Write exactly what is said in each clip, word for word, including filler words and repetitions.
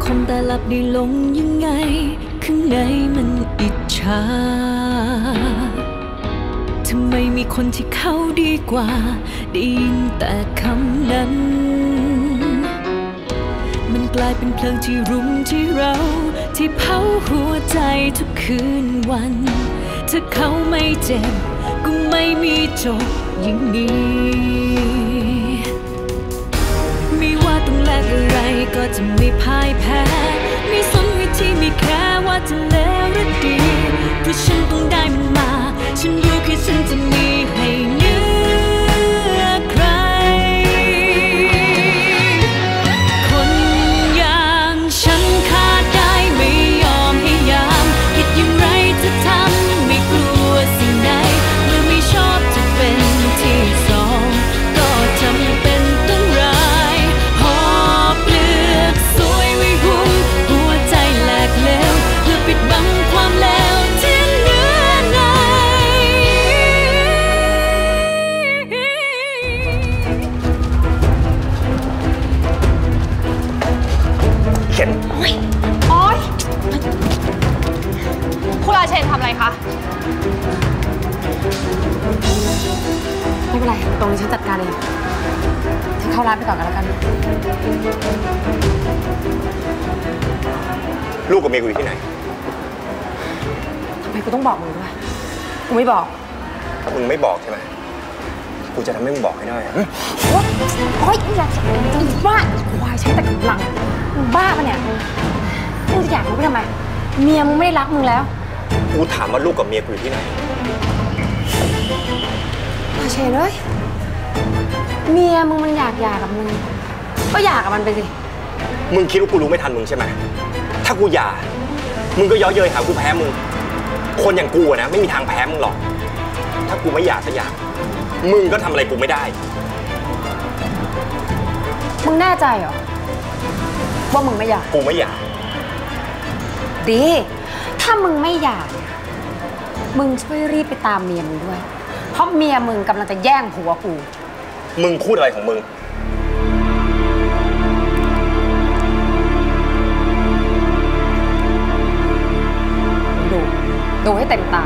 คมแต่หลับได้ลงยังไงข้างในมันอิจฉาทำไมมีคนที่เขาดีกว่าได้ยินแต่คำนั้นมันกลายเป็นเพลิงที่รุมที่เราที่เผาหัวใจทุกคืนวันถ้าเขาไม่เจ็บก็ไม่มีจบอย่างนี้ไม่ว่าต้องแลกอะไรก็จะไม่พ่ายแพ้ไม่สนวิธีไม่แค่ว่าจะเลวหรือดีเพราะฉันต้องได้มันมาฉันรู้แค่ฉันจะมีให้เหนือใครคนอย่างฉันขาดได้ไม่ยอมให้ยามคิดอย่างไรจะทำไม่กลัวสิ่งใดเมื่อไม่ชอบจะเป็นที่สองก็จำเป็นต้องร้ายหอบเลือกสวยไว้หุ้มหัวใจแหลกเหลวเพื่อปิดบังความเลวที่เหลือในเข็นโอ๊ยโอ๊ยคุณราเชนทำอะไรคะไม่เป็นไรตรงนี้ฉันจัดการเองเธอเข้าร้านไปก่อนกันแล้วกันลูกกับเมียกูอยู่ที่ไหนทำไมกูต้องบอกมึงด้วยกูไม่บอกมึงไม่บอกใช่ไหมกูจะทำให้มึงบอกให้ได้อะโอ๊ยโอ๊ยอย่าอีกบ้าควายใช้แต่กำลังมึงบ้าปะเนี่ยมึงจะอยากรู้ไปทำไมเมียมึงไม่ได้รักมึงแล้วกูถามว่าลูกกับเมียกูอยู่ที่ไหนราเชนเอ้ยเมียมึงมันอยากหย่ากับมึงก็หย่ากับมันไปสิมึงคิดว่ากูรู้ไม่ทันมึงใช่ไหมถ้ากูหย่ามึงก็เย้ยเย้ยหากูแพ้มึงคนอย่างกูนะไม่มีทางแพ้มึงหรอกถ้ากูไม่หย่าสักอย่างมึงก็ทำอะไรกูไม่ได้มึงแน่ใจเหรอว่ามึงไม่หย่ากูไม่หย่าดีถ้ามึงไม่หย่ามึงช่วยรีบไปตามเมียมึงด้วยเพราะเมียมึงกำลังจะแย่งผัวกูมึงพูดอะไรของมึงดูดูให้เต็มตา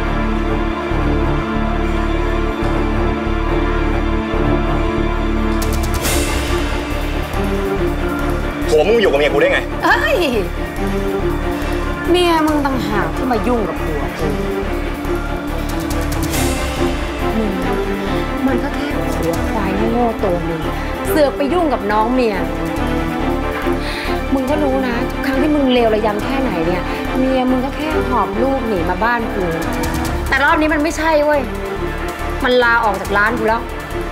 ผัวมึงอยู่กับเมียกูได้ไงเอ้ยเมียมึงต่างหากที่มายุ่งกับผัวกูมึงมันก็แค่ผัวควายโง่ตัวนึงเสือกไปยุ่งกับน้องเมียมึงก็รู้นะทุกครั้งที่มึงเลวระยำแค่ไหนเนี่ยเมียมึงก็แค่หอบลูกหนีมาบ้านกูแต่รอบนี้มันไม่ใช่เว้ยมันลาออกจากร้านกูแล้ว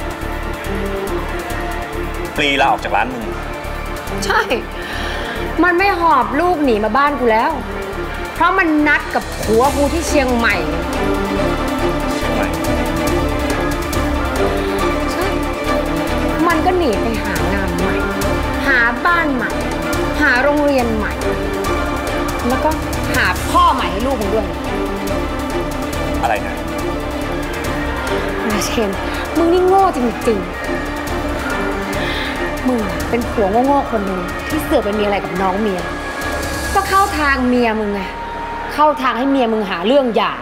ปลีลาออกจากร้านมึงใช่มันไม่หอบลูกหนีมาบ้านกูแล้วเพราะมันนัดกับผัวกูที่เชียงใหม่เชียงใหม่ใช่มันก็หนีไปหางานใหม่หาบ้านใหม่หาโรงเรียนใหม่แล้วก็หาพ่อใหม่ให้ลูกมึงด้วยอะไรนะราเชนมึงนี่โง่จริงๆมึงเป็นผัวโง่ๆคนหนึ่งที่เสือกไปมีอะไรกับน้องเมียก็เข้าทางเมียมึงไงเข้าทางให้เมียมึงหาเรื่องหย่า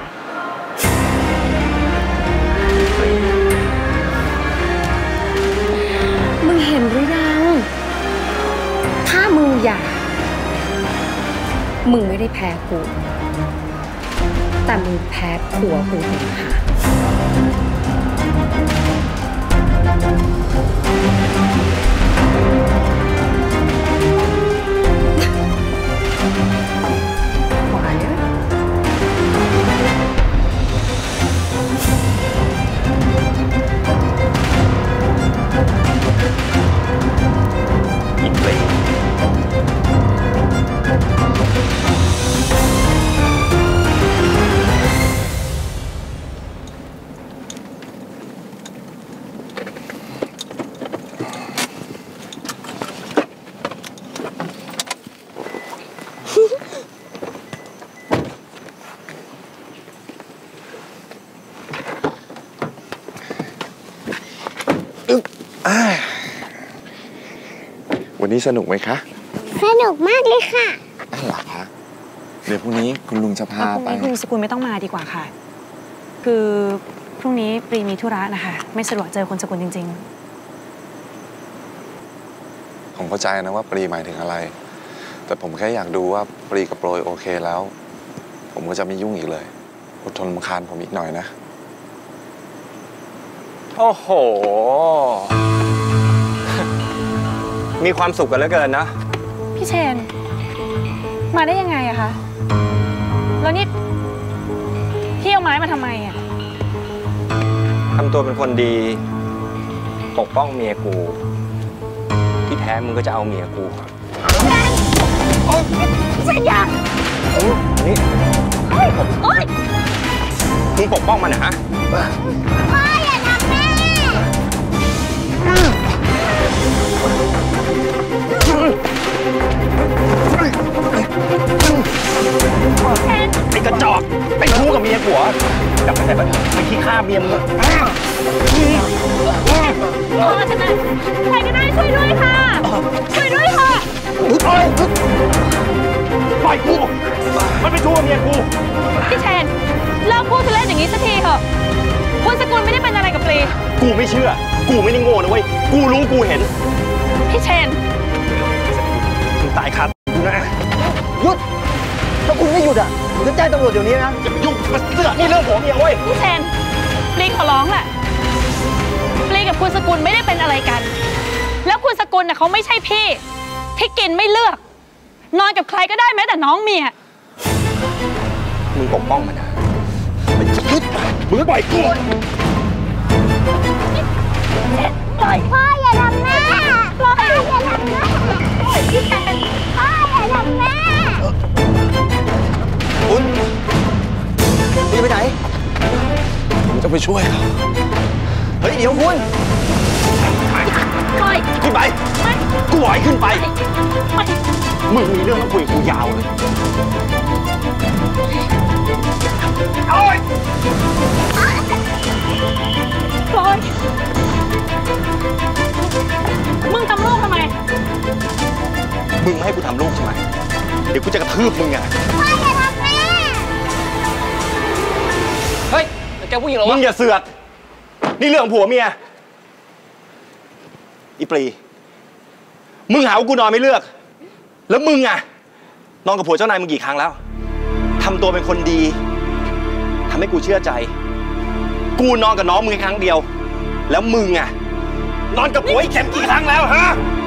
มึงเห็นหรือยังถ้ามึงหย่ามึงไม่ได้แพ้กูแต่มึงแพ้ผัวกูต่างหากวันนี้สนุกไหมคะสนุกมากเลยค่ะหรอคะเดี๋ยวพรุ่งนี้คุณลุงจะพาไปพรุ่งนี้คุณสกุลไม่ต้องมาดีกว่าค่ะคือพรุ่งนี้ปรีมีธุระนะคะไม่สะดวกเจอคุณสกุลจริงๆผมเข้าใจนะว่าปรีหมายถึงอะไรแต่ผมแค่อยากดูว่าปรีกับโปรยโอเคแล้วผมก็จะไม่ยุ่งอีกเลยอดทนรำคาญผมอีกหน่อยนะโอ้โหมีความสุขกันเหลือเกินนะพี่เชนมาได้ยังไงอะคะแล้วนี่พี่เอาไม้มาทำไมอะทำตัวเป็นคนดีปกป้องเมียกูที่แท้มึงก็จะเอาเมียกูเชนอย่านี่มึงปกป้องมันนะฮะพ่ออย่าทำแม่ไอ้กระจอกไปชู้กับเมียผัวกลับไปแต่บ้านไปขี้ข้าเมียมึงพ่อจะนะใครก็ได้ช่วยด้วยค่ะช่วยด้วยค่ะปล่อยกูมันไปชู้กับเมียกูพี่เชนเลิกพูดเล่นอย่างนี้สักทีเถอะคุณสกุลไม่ได้เป็นอะไรกับปรีกูไม่เชื่อกูไม่ได้โง่นะเว้ยกูรู้กูเห็นพี่เชนมึงตายขาดกูนะหยุดถ้าคุณไม่หยุดอ่ะผมจะแจ้งตำรวจเดี๋ยวนี้นะอย่าไปยุ่งมาเสือกนี่เรื่องผมเองเว้ยพี่เชนปรีขอร้องแหละปรีกับคุณสกุลไม่ได้เป็นอะไรกันแล้วคุณสกุลน่ะเขาไม่ใช่พี่ที่กินไม่เลือกนอนกับใครก็ได้แม้แต่น้องเมียมึงปกป้องมันนะมันจะยึดมึงปล่อยกูปล่อยพ่ออย่าทำแม่พ่ออย่าทำแม่พี่แทนพ่ออย่าทำแม่คุณคุณจะไปไหนผมจะไปช่วยเขาเฮ้ยเดี๋ยวคุณปล่อยขึ้นไปกูไหวขึ้นไปมึงมีเรื่องต้องคุยกูยาวเลยโอ๊ยปล่อยมึงทำลูกทำไมมึงไม่ให้กูทำลูกใช่ไหมเดี๋ยวกูจะกระทืบมึงไงพ่ออย่าทำแม่เฮ้ยแกผู้หญิงเหรอวะมึงอย่าเสือกนี่เรื่องผัวเมียอีปรีมึงหาว่ากูนอนไม่เลือกแล้วมึงอ่ะนอนกับผัวเจ้านายมึงกี่ครั้งแล้วทำตัวเป็นคนดีทำให้กูเชื่อใจกูนอนกับน้องมึงแค่ครั้งเดียวแล้วมึงอ่ะนอนกับผัวอีกแค่กี่ครั้งแล้วฮะ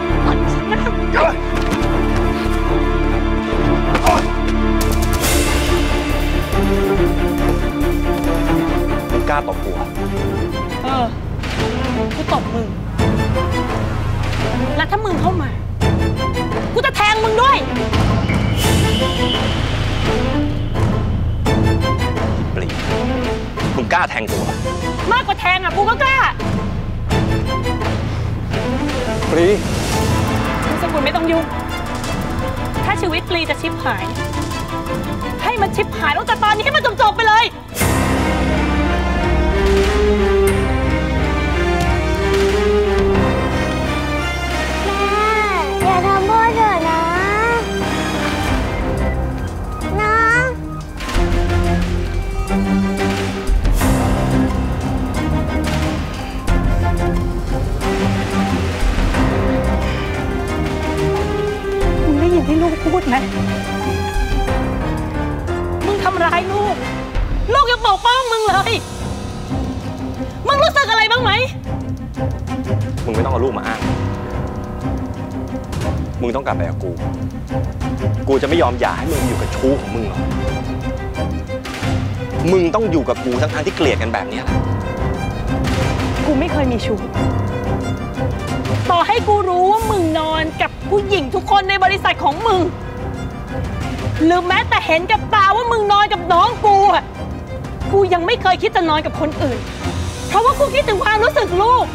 มึงกล้าตบผัวเออกูตบมึงแล้วถ้ามึงเข้ามากูจะแทงมึงด้วยปรีมึงกล้าแทงกูมากกว่าแทงอ่ะกูก็กล้าปรีคุณสกุลไม่ต้องยุ่งถ้าชีวิตปรีจะชิบหายให้มันชิบหายตั้งแต่ตอนนี้ให้มันจบๆไปเลยอย่าทำพ่อเถอะนะนะมึงได้ยินที่ลูกพูดไหมมึงทำร้ายลูกลูกยังปกป้องมึงเลยมึงรู้สึกอะไรบ้างไหมมึงไม่ต้องเอาลูกมาอ้างมึงต้องกลับไปกับกูกูจะไม่ยอมหย่าให้มึงอยู่กับชู้ของมึงหรอกมึงต้องอยู่กับกูทั้งๆที่เกลียดกันแบบนี้แหละกูไม่เคยมีชู้ต่อให้กูรู้ว่ามึงนอนกับผู้หญิงทุกคนในบริษัทของมึงหรือแม้แต่เห็นกับตาว่ามึงนอนกับน้องกูอ่ะกูยังไม่เคยคิดจะนอนกับคนอื่นเพราะว่ากูคิดถึงความรู้สึกลูก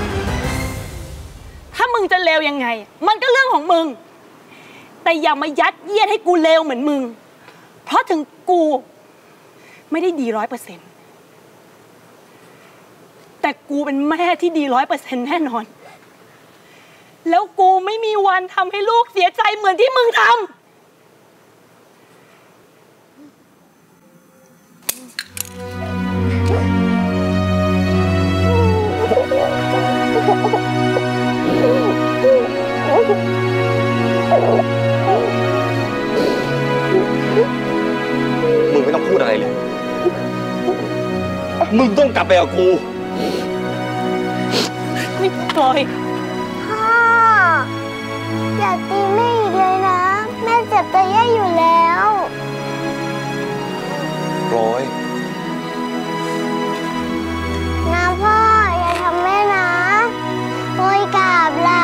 ถ้ามึงจะเลวยังไงมันก็เรื่องของมึงแต่อย่ามายัดเยียดให้กูเลวเหมือนมึงเพราะถึงกูไม่ได้ดีร้อยเปอร์เซ็นต์แต่กูเป็นแม่ที่ดีร้อยเปอร์เซ็นต์แน่นอนแล้วกูไม่มีวันทำให้ลูกเสียใจเหมือนที่มึงทำมึงไม่ต้องพูดอะไรเลย มึงต้องกลับไปกับกูนี่ปล่อยพ่ออย่าตีแม่อีกเลยนะแม่เจ็บตัวแย่อยู่แล้วโปรยนะพ่ออย่าทำแม่นะโปรยกราบล่ะ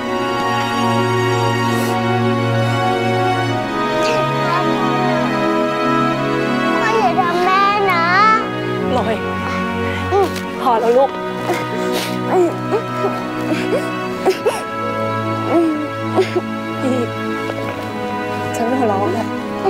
พ่ออย่าทำแม่นะปล่อยพอแล้วลูกพี่ฉันไม่หัวเราะแล้ว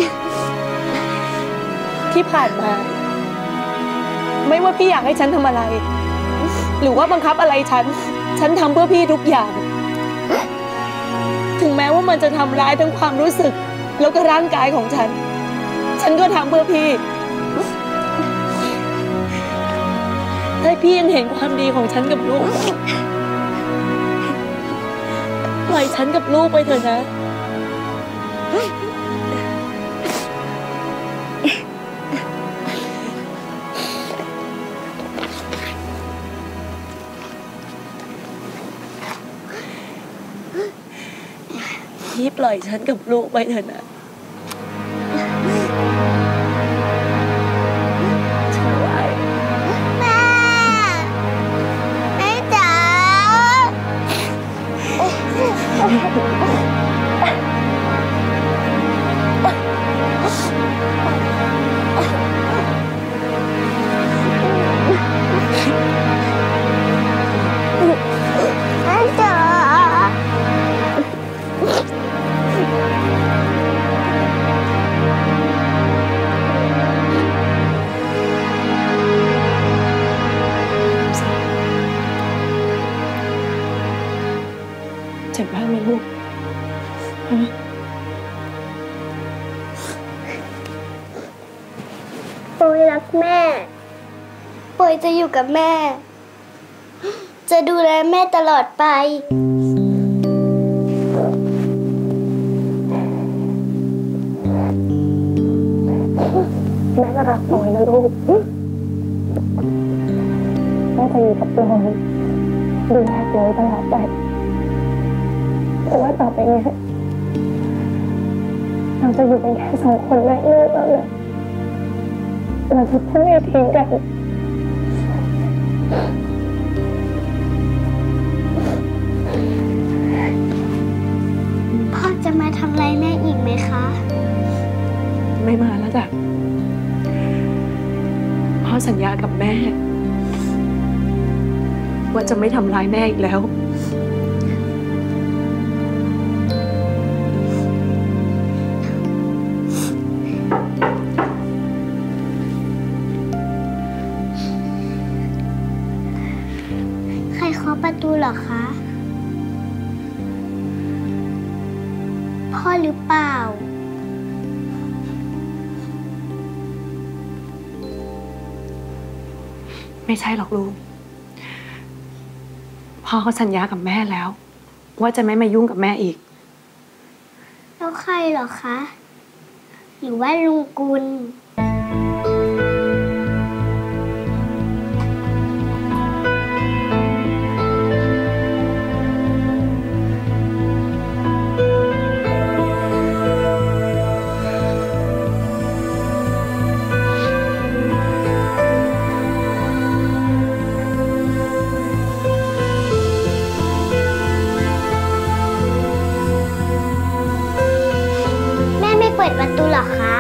ที่ผ่านมา ไม่ว่าพี่อยากให้ฉันทำอะไร หรือว่าบังคับอะไรฉัน ฉันทำเพื่อพี่ทุกอย่าง ถึงแม้ว่ามันจะทำร้ายทั้งความรู้สึกแล้วก็ร่างกายของฉัน ฉันก็ทำเพื่อพี่ถ้าพี่ยังเห็นความดีของฉันกับลูกปล่อยฉันกับลูกไปเถอะนะพี่ปล่อยฉันกับลูกไปเถอะนะเจ็บมากไหมลูกโปรยรักแม่โปรยจะอยู่กับแม่ จะดูแลแม่ตลอดไปแม่ก็รักโปรยนะลูกแม่จะอยู่กับโปรยดูแลโปรยตลอดไปแต่ว่าต่อไปนี้เราจะอยู่กันแค่สองคนแม่ลูกแล้วเนี่ยเราจะไม่ทิ้งกันพ่อจะมาทำอะไรแม่อีกไหมคะไม่มาแล้วจ้ะพ่อสัญญากับแม่ว่าจะไม่ทำร้ายแม่อีกแล้วเคาะประตูเหรอคะพ่อหรือเปล่าไม่ใช่หรอกลูกพ่อเขาสัญญากับแม่แล้วว่าจะไม่มายุ่งกับแม่อีกแล้วใครเหรอคะหรือว่าลุงกุลเปิดประตูเหรอคะ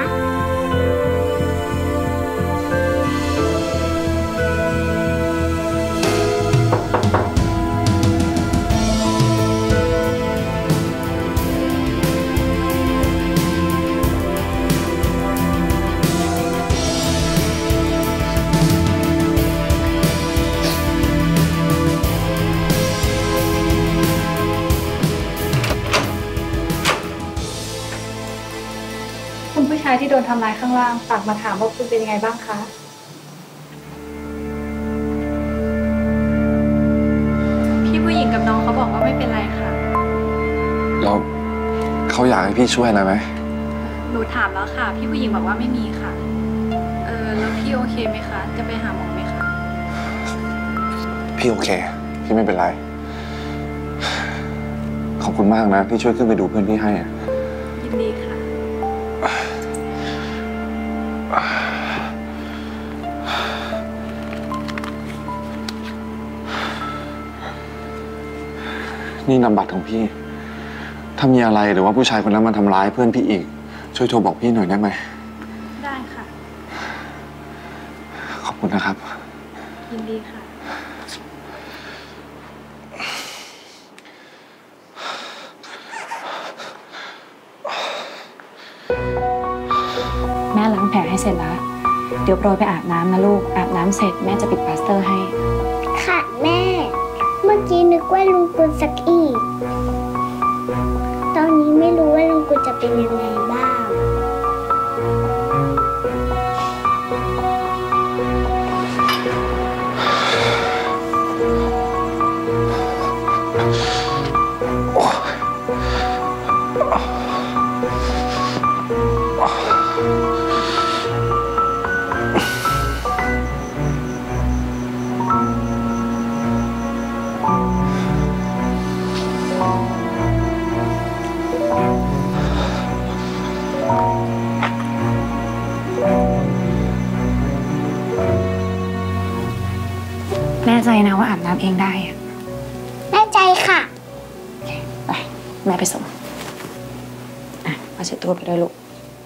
ผู้ชายที่โดนทำร้ายข้างล่างฝากมาถามว่าคุณเป็นยังไงบ้างคะพี่ผู้หญิงกับน้องเขาบอกว่าไม่เป็นไรค่ะแล้วเขาอยากให้พี่ช่วยอะไรไหมหนูถามแล้วค่ะพี่ผู้หญิงบอกว่าไม่มีค่ะเออแล้วพี่โอเคไหมคะจะไปหาหมอไหมคะพี่โอเคพี่ไม่เป็นไรขอบคุณมากนะที่ช่วยขึ้นไปดูเพื่อนพี่ให้ยินดีค่ะนี่นามบัตรของพี่ถ้ามีอะไรหรือว่าผู้ชายคนนั้นมาทำร้ายเพื่อนพี่อีกช่วยโทรบอกพี่หน่อยได้ไหมได้ค่ะขอบคุณนะครับยินดีค่ะแม่ล้างแผลให้เสร็จแล้วเดี๋ยวโปรยไปอาบน้ำนะลูกอาบน้ำเสร็จแม่จะปิดพลาสเตอร์ให้ค่ะแม่เมื่อกี้นึกว่าลุงกุลสักอีกตอนนี้ไม่รู้ว่าลุงกุลจะเป็นยังไงบ้างแน่ใจนะว่าอาบน้ำเองได้แน่ใจค่ะไปแม่ไปส่งอ่ะเอาเช็ดตัวไปด้วยลูก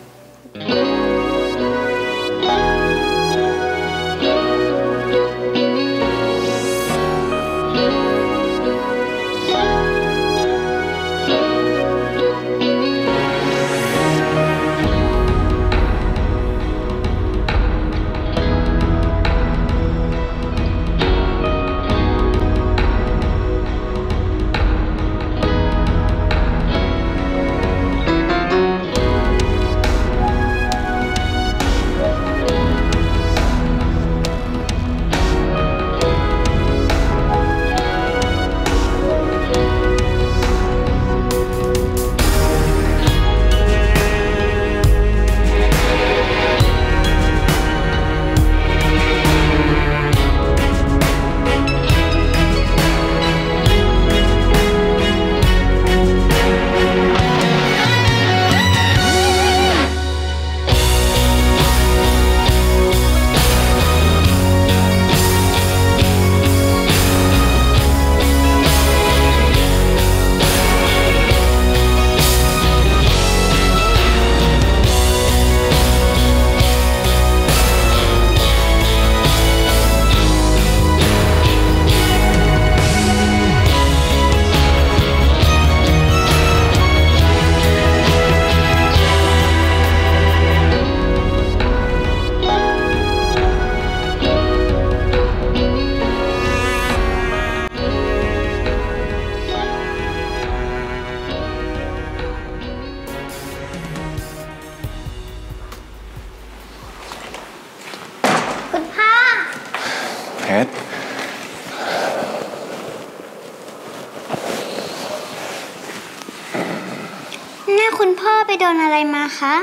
หน้าคุณพ่อไปโดนอะไรมาคะ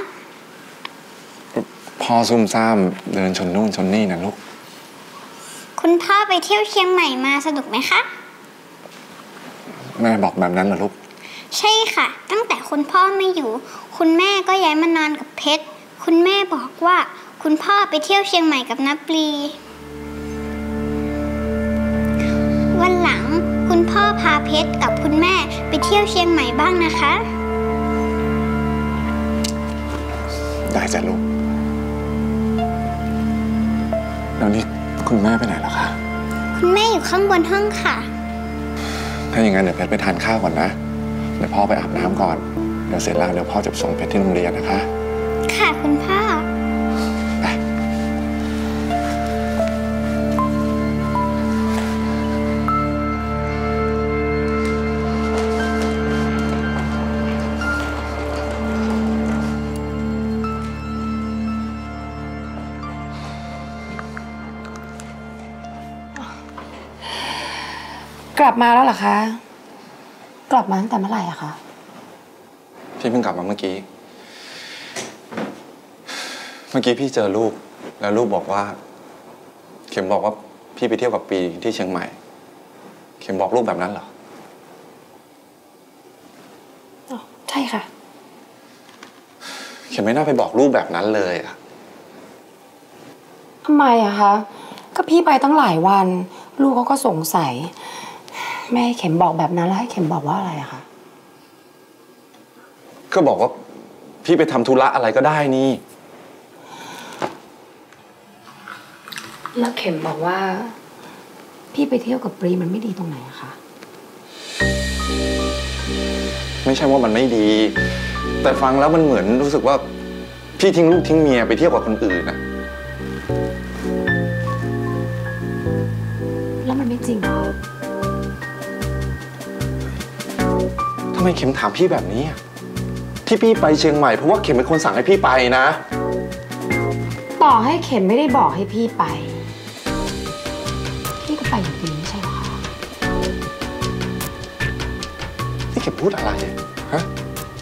พ่อซุ่มซ่ามเดินชนนู่นชนนี่นะลูกคุณพ่อไปเที่ยวเชียงใหม่มาสนุกไหมคะแม่บอกแบบนั้นเหรอลูกใช่ค่ะตั้งแต่คุณพ่อไม่อยู่คุณแม่ก็ย้ายมานอนกับเพชรคุณแม่บอกว่าคุณพ่อไปเที่ยวเชียงใหม่กับนับปรีวันหลังคุณพ่อพาเพชรกับคุณแม่ไปเที่ยวเชียงใหม่บ้างนะคะได้จ้ะลูกแล้วนี่คุณแม่ไปไหนแล้วคะคุณแม่อยู่ข้างบนห้องค่ะถ้าอย่างนั้นเดี๋ยวเพชรไปทานข้าวก่อนนะเดี๋ยวพ่อไปอาบน้ำก่อนเดี๋ยวเสร็จแล้วเดี๋ยวพ่อจะส่งเพชรที่โรงเรียนนะคะค่ะคุณพ่อไปกลับมาแล้วเหรอคะ กลับมาตั้งแต่เมื่อไหร่อะคะพี่เพิ่งกลับมาเมื่อกี้เมื่อกี้พี่เจอลูกแล้วลูกบอกว่าเข็มบอกว่าพี่ไปเที่ยวกับปีที่เชียงใหม่เข็มบอกลูกแบบนั้นเหรออ๋อใช่ค่ะเข็มไม่น่าไปบอกลูกแบบนั้นเลยอะทำไมอะคะก็พี่ไปตั้งหลายวันลูกเขาก็สงสัยแม่ให้เข็มบอกแบบนั้นแล้วให้เข็มบอกว่าอะไรอะคะก็บอกว่าพี่ไปทำธุระอะไรก็ได้นี่แล้วเข็มบอกว่าพี่ไปเที่ยวกับปรีมันไม่ดีตรงไหนอะคะไม่ใช่ว่ามันไม่ดีแต่ฟังแล้วมันเหมือนรู้สึกว่าพี่ทิ้งลูกทิ้งเมียไปเที่ยวกับคนอื่นนะแล้วมันไม่จริงเหรอทำไมเข็มถามพี่แบบนี้ที่พี่ไปเชียงใหม่เพราะว่าเข็มเป็นคนสั่งให้พี่ไปนะต่อให้เข็มไม่ได้บอกให้พี่ไปพี่ก็ไปอยู่ดีไม่ใช่หรอคะนี่เข็มพูดอะไรฮะ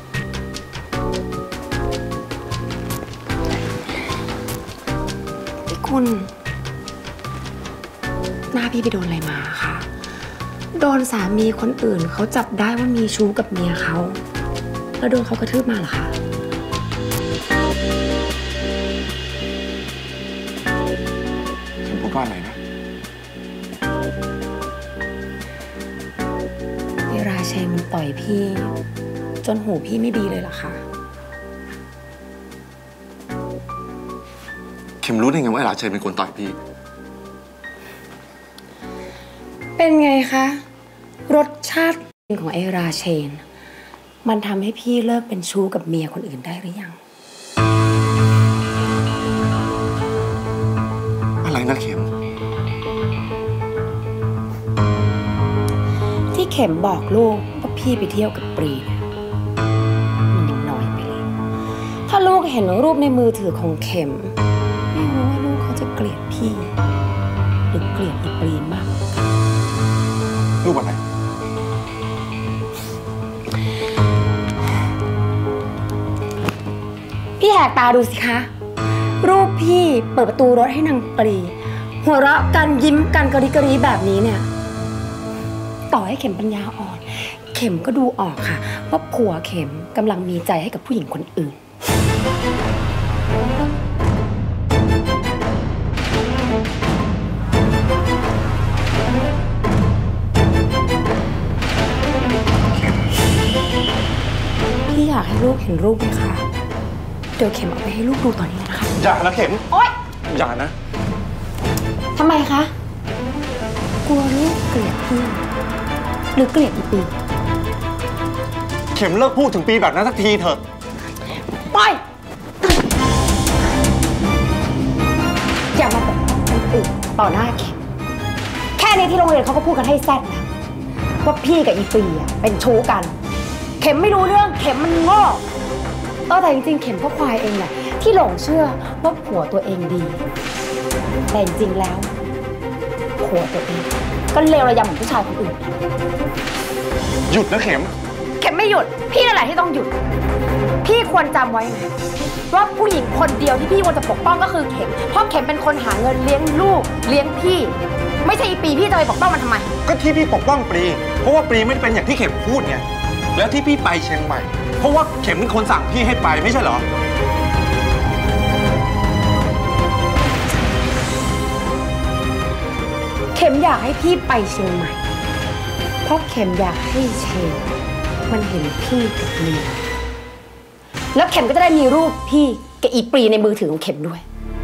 พี่คุณหน้าพี่ไปโดนอะไรมาคะโดนสามีคนอื่นเขาจับได้ว่ามีชู้กับเมียเขาแล้วโดนเขากระทืบมาเหรอคะเข็มพูดว่าอะไรนะเวลาเชนมันต่อยพี่จนหูพี่ไม่ดีเลยเหรอคะเข็มรู้ได้ไงว่าราเชนเป็นคนต่อยพี่เป็นไงคะรสชาติของไอราเชนมันทำให้พี่เลิกเป็นชู้กับเมียคนอื่นได้หรือยังอะไรนะเข็มที่เข็มบอกลูกว่าพี่ไปเที่ยวกับปรีเนี่ยมันยังน้อยไปเลยถ้าลูกเห็นรูปในมือถือของเข็มไม่รู้ว่าลูกเขาจะเกลียดพี่หรือเกลียดอีปรีมากรูปอะไรพี่แหกตาดูสิคะรูปพี่เปิดประตูรถให้นางปรีหัวเราะกันยิ้มกันกระดิกกระดิแบบนี้เนี่ยต่อให้เข็มปัญญาอ่อนเข็มก็ดูออกค่ะว่าผัวเข็มกำลังมีใจให้กับผู้หญิงคนอื่นพี่อยากให้ลูกเห็นรูปไหมคะเดี๋ยวเข็มเอาไปให้ลูกดูตอนนี้นะคะอย่านะเข็มโอ๊ยอย่านะทำไมคะกลัวลูกเกลียดพี่หรือเกลียดอีปีเข็มเลิกพูดถึงปีแบบนั้นสักทีเถอะไปอย่ามาปกป้องคนอื่นต่อหน้าเข็มแค่นี้ที่โรงเรียนเขาก็พูดกันให้แซ่บนะว่าพี่กับอีปีอ่ะเป็นชู้กันเข็มไม่รู้เรื่องเข็มมันโง่เออแต่จริงๆเข็มก็ควายเองแหละที่หลงเชื่อว่าผัวตัวเองดีแต่จริงๆแล้วผัวตัวเองก็เลวระยำเหมือนผู้ชายคนอื่นหยุดนะเข็มเข็มไม่หยุดพี่นั่นแหละที่ต้องหยุดพี่ควรจำไว้นะว่าผู้หญิงคนเดียวที่พี่ควรจะปกป้องก็คือเข็มเพราะเข็มเป็นคนหาเงินเลี้ยงลูกเลี้ยงพี่ไม่ใช่อีปีพี่จะไปปกป้องมันทำไมก็ที่พี่ปกป้องปรีเพราะว่าปรีไม่ได้เป็นอย่างที่เข็มพูดไงแล้วที่พี่ไปเชียงใหม่เพราะว่าเข็มเป็นคนสั่งพี่ให้ไปไม่ใช่เหรอเข็มอยากให้พี่ไปเชียงใหม่เพราะเข็มอยากให้เชนมันเห็นพี่กับเมียแล้วเข็มก็จะได้มีรูปพี่กับอีปรีในมือถือของเข็มด้วย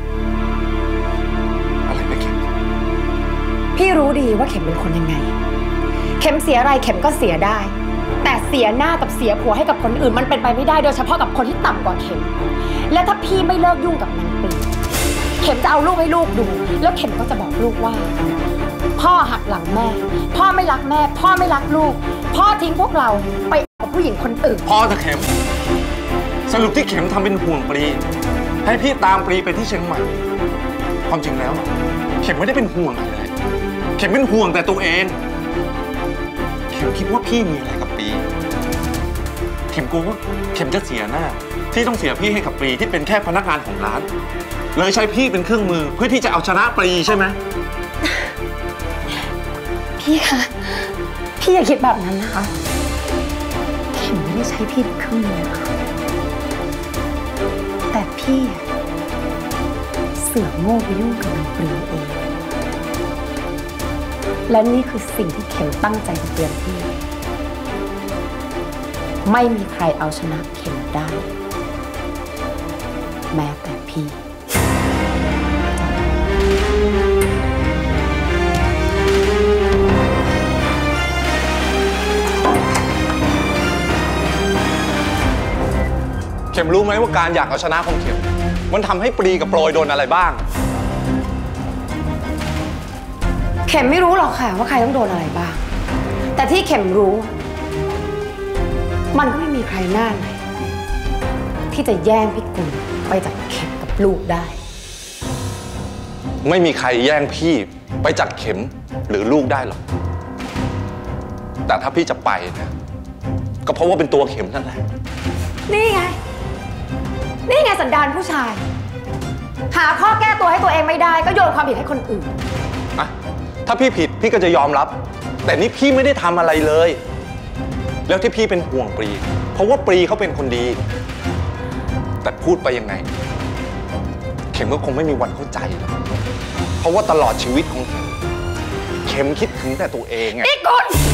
อะไรนะเข็มพี่รู้ดีว่าเข็มเป็นคนยังไงเข็มเสียอะไรเข็มก็เสียได้แต่เสียหน้ากับเสียผัวให้กับคนอื่นมันเป็นไปไม่ได้โดยเฉพาะกับคนที่ต่ำกว่าเข็มและถ้าพี่ไม่เลิกยุ่งกับนางปรีเข็มจะเอาลูกให้ลูกดูแล้วเข็มก็จะบอกลูกว่าพ่อหักหลังแม่พ่อไม่รักแม่พ่อไม่รักลูกพ่อทิ้งพวกเราไปกับผู้หญิงคนอื่นพ่อจะเข็มสรุปที่เข็มทำเป็นห่วงปรีให้พี่ตามปรีไปที่เชียงใหม่ความจริงแล้วเข็มไม่ได้เป็นห่วงอะไรเข็มเป็นห่วงแต่ตัวเองเข็มคิดว่าพี่มีอะไรกับปรีเข็มกลัวว่าเข็มจะเสียหน้าที่ต้องเสียพี่ให้กับปรีที่เป็นแค่พนักงานของร้านเลยใช้พี่เป็นเครื่องมือเพื่อที่จะเอาชนะปรีใช่ไหมพี่คะพี่อย่าคิดแบบนั้นนะคะเข็มไม่ได้ใช้พี่เป็นเครื่องมือนะคะแต่พี่เสือกโง่ไปยุ่งกับนางปรีเองและนี่คือสิ่งที่เข็มตั้งใจจะเตือนพี่ไม่มีใครเอาชนะเข็มได้แม้แต่พี่เข็มรู้ไหมว่าการอยากเอาชนะของเข็มมันทำให้ปรีกับโปรยโดนอะไรบ้างเข็มไม่รู้หรอกค่ะว่าใครต้องโดนอะไรบ้างแต่ที่เข็มรู้มันก็ไม่มีใครหน้าไหนที่จะแย่งพี่กุลไปจากเข็มกับลูกได้ไม่มีใครแย่งพี่ไปจากเข็มหรือลูกได้หรอกแต่ถ้าพี่จะไปนะก็เพราะว่าเป็นตัวเข็มนั่นแหละนี่ไงนี่ไงสันดานผู้ชายหาข้อแก้ตัวให้ตัวเองไม่ได้ก็โยนความผิดให้คนอื่นอะถ้าพี่ผิดพี่ก็จะยอมรับแต่นี่พี่ไม่ได้ทำอะไรเลยแล้วที่พี่เป็นห่วงปรีเพราะว่าปรีเขาเป็นคนดีแต่พูดไปยังไงเข็มก็คงไม่มีวันเข้าใจหรอกเพราะว่าตลอดชีวิตของเข็มเข็มคิดถึงแต่ตัวเองไงพี่กุล